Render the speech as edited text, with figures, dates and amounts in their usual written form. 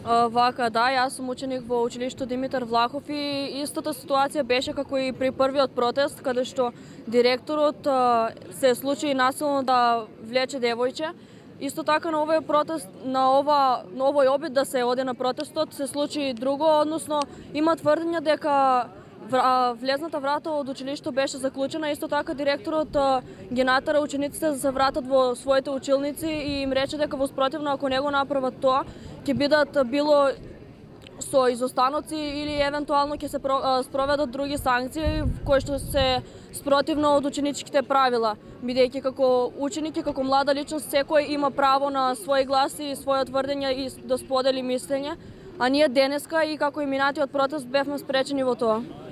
Вака, да, јас сум ученик во училишто Димитар Влахов и истата ситуација беше како и при првиот протест, каде што директорот се случи насилно да влече девојче. Исто така на овој протест, на овој обид да се оде на протестот се случи друго, односно има тврдења дека влезната врата од училишто беше заклучена, исто така директорот ги натера учениците да се вратат во своите училници и им рече дека во спротивно ако не го направат тоа, ќе бидат било со изостаноци или евентуално ќе се спроведат други санкции кои што се спротивно од ученичките правила, бидејќи како ученик и како млада личност секој има право на свој глас и своје тврдење и да сподели мислење, а ние денеска и како и минатиот протест бевме спречени во тоа.